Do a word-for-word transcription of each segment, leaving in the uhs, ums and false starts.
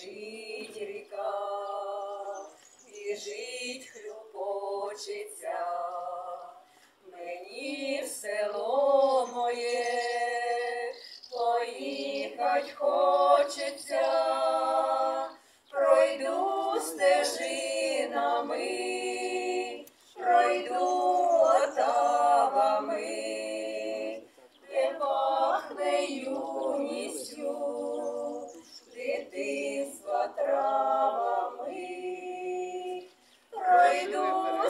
Біжить ріка, біжить, хлюпочеться, мені в село моє поїхать хочеться, пройду стежинами, пройду отавами, де пахне юністю, дитинства травами, пройду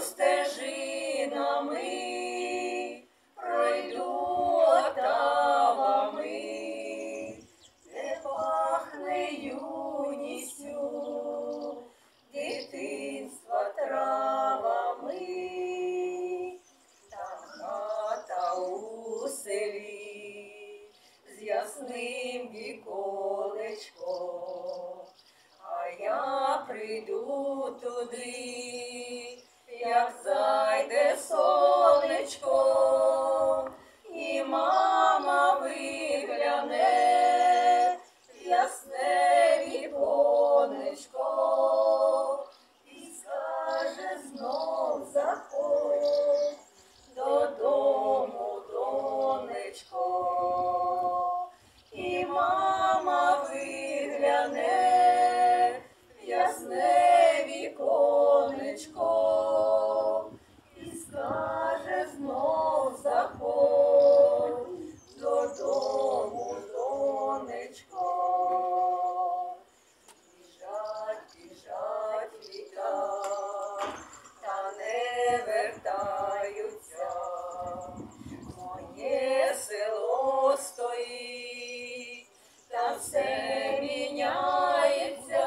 стежинами, пройду отавами, де пахне юністю, дитинства травами. Там хата у селі з ясним віконечком, а я прийду туди, як зайде сонечко, і мама вигляне в ясне віконечко і скаже знов: заходь додому, донечко. І мама вигляне в ясне віконечко і скаже знов: заходь додому, донечко. Біжать, біжать літа, та не вертаються. Моє село стоїть, та все міняється.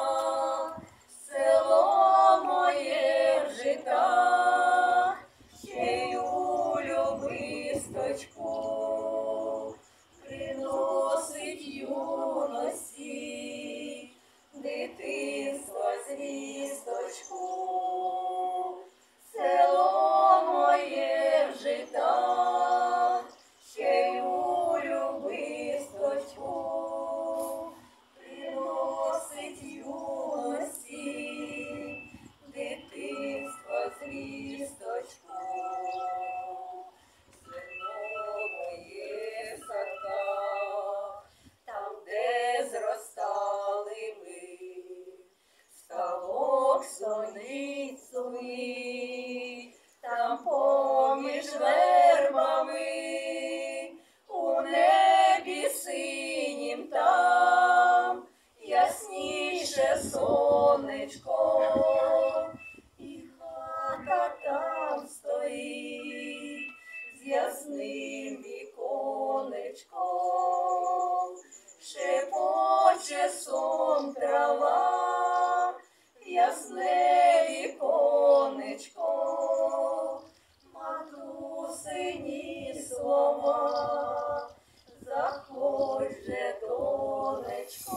Село моє в житах, ще й у любисточку приносить юності, дитинства звісточку. Село моє в житах, ще й у любисточку приносить юності, дитинства звісточку. Село моє в садках, там, де зростали ми, ставок сониць сумний, там поміж вербами, у небі синім там ясніше сонечко, і хата там стоїть з ясним віконечком, шепоче сон трава, ясне віконечко, матусині слова: заходь же, донечко.